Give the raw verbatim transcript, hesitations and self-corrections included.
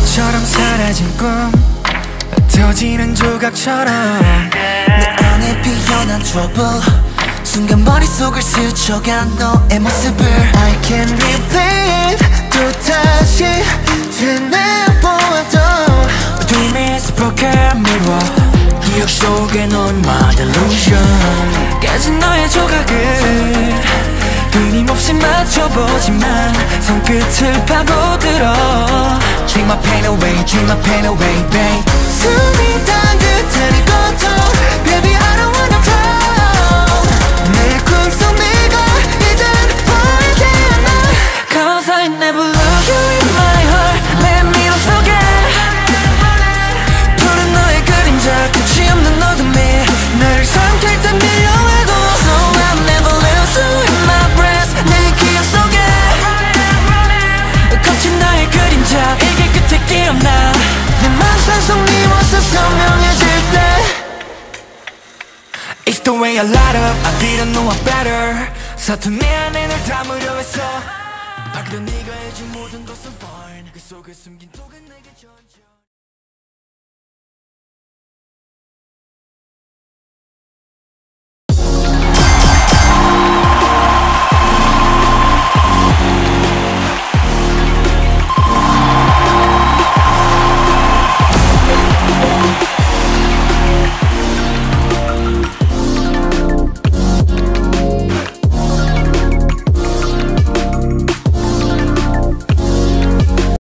어제처럼 사라진 꿈 터지는 조각처럼 내 안에 피어난 trouble 순간 머릿속을 스쳐간 너의 모습을 I can replay it 또 다시 되뇌보아도 Dream is broken mirror 기억 속에 놓은 my delusion 깨진 너의 조각을 끊임없이 맞춰보지만 손끝을 파고들어 Take my pain away, take my pain away, babe 숨이 단 듯한 이 고통 Baby I don't wanna drown 내 꿈속 네가 이젠 보이지 않아 Cause I never love you in my heart 내 미로 속에 푸른 너의 그림자 끝이 없는 어둠에 나를 삼킬 듯 밀려오고 So I'll never lose you in my breath 내 기억 속에 거친 나의 그림자 이게 끝에 기억나 내 맘속 속 네 모습 선명해질 때 It's the way I light up I didn't know I'm better 서툰 내 안에 널 담으려 했어 밝히던 네가 해준 모든 것은 fine 그 속에 숨긴 독은 내게 전혀